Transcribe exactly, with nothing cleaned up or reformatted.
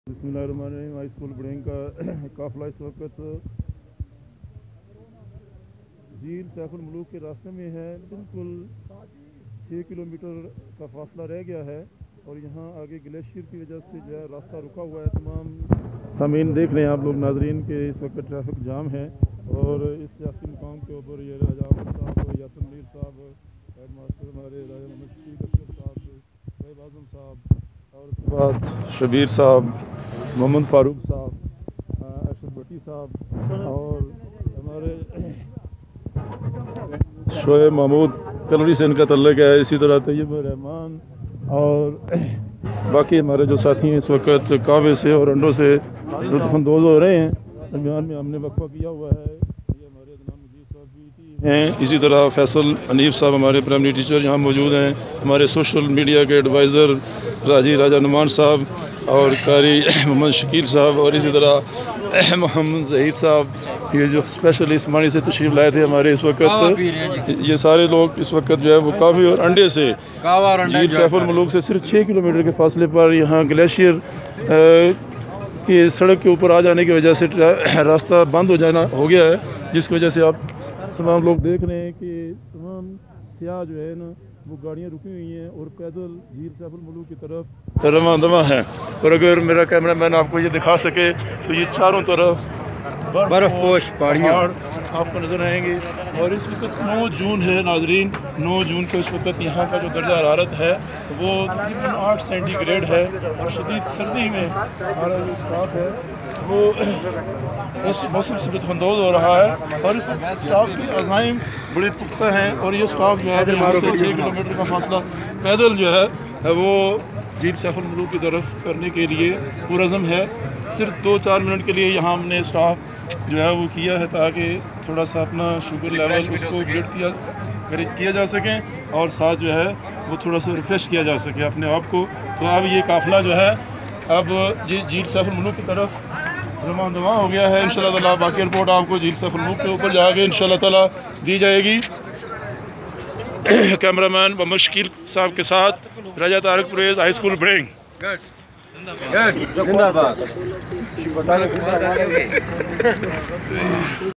बिस्मिल्लाहिर्रहमानिर्रहीम। High school बड़ेंग का काफिला इस वक्त झील सैफुल मुलूक के रास्ते में है। बिल्कुल छः किलोमीटर का फासला रह गया है और यहाँ आगे ग्लेशियर की वजह से जो है रास्ता रुका हुआ है। तमाम सामीन देख रहे हैं आप लोग नाजरीन के इस वक्त ट्रैफिक जाम है और इस सियासी मुकाम के ऊपर ये राजा अहमद साहब, यासिन मीर साहब, हेड मास्टर हमारे राजा मोहम्मद शफीक असगर साहब, शोएब आजम साहब और उसके बाद शबीर साहब, मोहम्मद फारूक साहब, अरशद भट्टी साहब और हमारे शोएब महमूद कलरी से इनका तल्लुक है। इसी तरह तैयब रहमान और बाकी हमारे जो साथी हैं इस वक्त कावे से और अंडों से लुत्फ़अंदोज़ हो रहे हैं। दरमियान में हमने वक्फा किया हुआ है। ये हमारे इमाम मुजीब साहब भी हैं। इसी तरह फैसल हनीफ साहब हमारे प्राइमरी टीचर यहाँ मौजूद हैं। हमारे सोशल मीडिया के एडवाइज़र राजी राजा नुमान साहब और कारी मोहम्मद शकील साहब और इसी तरह मोहम्मद ज़हीर साहब, ये जो स्पेशल इस मानी से तशरीफ़ लाए थे हमारे इस वक्त। ये सारे लोग इस वक्त जो है वो काफ़ी और अंडे से झील सैफुल मुलूक से सिर्फ छः किलोमीटर के फासले पर यहाँ ग्लेशियर की सड़क के ऊपर आ जाने की वजह से रास्ता बंद हो जाना हो गया है, जिसकी वजह से आप तमाम लोग देख रहे हैं कि तमाम सियाह जो है ना वो गाड़ियाँ रुकी हुई हैं और पैदल झील सैफुल मुलूक की तरफ रवां दवा है। और अगर मेरा कैमरा मैन आपको ये दिखा सके तो ये चारों तरफ बर्फपोश पहाड़ियाँ आपको नजर आएंगे। और इस वक्त नौ जून है नाजरीन। नौ जून को इस वक्त यहाँ का जो दर्जा हरारत है वो तकरीबन आठ सेंटीग्रेड है और शदीद सर्दी में हमारा जो स्टाफ है वो इस मौसम से लुत्फ़अंदोज़ हो रहा है और इस स्टाफ के अज़ाइम बड़े पुख्ता हैं। और ये स्टाफ जो है यहाँ से छः किलोमीटर का फासला पैदल जो है वो झील सैफुल मुलूक की तरफ करने के लिए पुरज़म है। सिर्फ दो चार मिनट के लिए यहाँ हमने स्टाफ जो है वो किया है ताकि थोड़ा सा अपना शुगर लेवल उसको ग्रेड किया किया जा सके और साथ जो है वो थोड़ा सा रिफ़्रेश किया जा सके अपने आप को। तो अब ये काफ़िला जो है अब झील सैफुल मुलूक की तरफ रवां दवा हो गया है। इंशाअल्लाह ताला बाकी रिपोर्ट आपको झील सैफुल मुलूक के ऊपर जाके इंशाअल्लाह ताला दी जाएगी। कैमरामैन मोहम्मद शकील साहब के साथ राजा तारक पुरेज, हाई स्कूल बड़ेंग। जिंदाबाद।